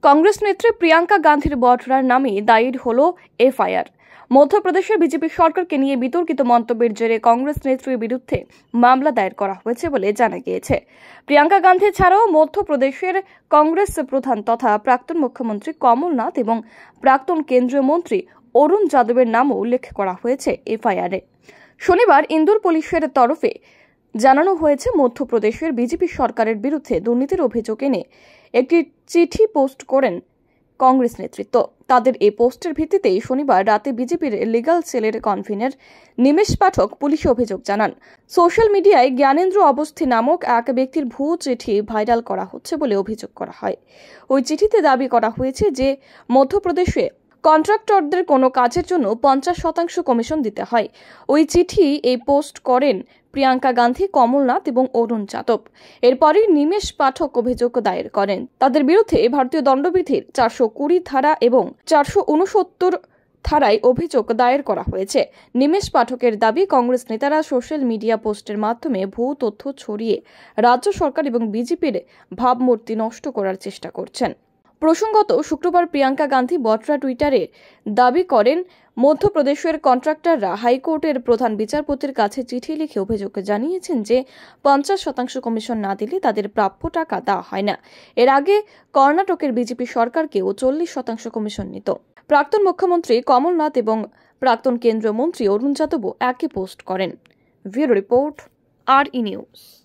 কংগ্রেস নেত্রী প্রিয়াঙ্কা গান্ধীর বটরার নামে দায়ের হলো এফআইআর। মধ্যপ্রদেশের বিজেপি সরকারকে নিয়ে বিতর্কিত মন্তব্যের জেরে কংগ্রেস নেত্রীর বিরুদ্ধে মামলা দায়ের করা হয়েছে বলে জানা গিয়েছে। প্রিয়াঙ্কা গান্ধী ছাড়াও মধ্যপ্রদেশের কংগ্রেস প্রধান তথা প্রাক্তন মুখ্যমন্ত্রী কমলনাথ এবং প্রাক্তন কেন্দ্রীয় মন্ত্রী অরুণ যাদবের নামও উল্লেখ করা হয়েছে এফআইআরে। শনিবার ইন্দোর পুলিশের তরফে জানানো হয়েছে, মধ্যপ্রদেশের বিজেপি সরকারের বিরুদ্ধে দুর্নীতির অভিযোগ এনে একটি চিঠি পোস্ট করেন কংগ্রেস নেতৃত্ব। তাদের এই পোস্টের ভিত্তিতেই শনিবার রাতে বিজেপির লিগ্যাল সেলের কনভেনর নিমেশ পাঠক পুলিশে অভিযোগ জানান, সোশ্যাল মিডিয়ায় জ্ঞানেন্দ্র অবস্থি নামক এক ব্যক্তির ভুয়ো চিঠি ভাইরাল করা হচ্ছে বলে অভিযোগ করা হয়। ওই চিঠিতে দাবি করা হয়েছে যে মধ্যপ্রদেশে কন্ট্রাক্টরদের কোনো কাজের জন্য 50% কমিশন দিতে হয়। ওই চিঠি এই পোস্ট করেন প্রিয়াঙ্কা গান্ধী, কমলনাথ এবং অরুণ যাদব। এরপরই নিমেশ পাঠক অভিযোগ দায়ের করেন। তাদের বিরুদ্ধে ভারতীয় দণ্ডবিধির 420 ধারা এবং 469 ধারায় অভিযোগ দায়ের করা হয়েছে। নিমেশ পাঠকের দাবি, কংগ্রেস নেতারা সোশ্যাল মিডিয়া পোস্টের মাধ্যমে ভুয়ো তথ্য ছড়িয়ে রাজ্য সরকার এবং বিজেপির ভাবমূর্তি নষ্ট করার চেষ্টা করছেন। প্রসঙ্গত, শুক্রবার প্রিয়াঙ্কা গান্ধী বটরা টুইটারে দাবি করেন, মধ্যপ্রদেশের কন্ট্রাক্টররা হাইকোর্টের প্রধান বিচারপতির কাছে চিঠি লিখে অভিযোগ জানিয়েছেন যে 50% কমিশন না দিলে তাদের প্রাপ্য টাকা দেওয়া হয় না। এর আগে কর্ণাটকের বিজেপি সরকারকেও 40% কমিশন নিত। প্রাক্তন মুখ্যমন্ত্রী কমলনাথ এবং প্রাক্তন কেন্দ্রীয় মন্ত্রী অরুণ যাদবও একই পোস্ট করেন। Bureau report, RE news.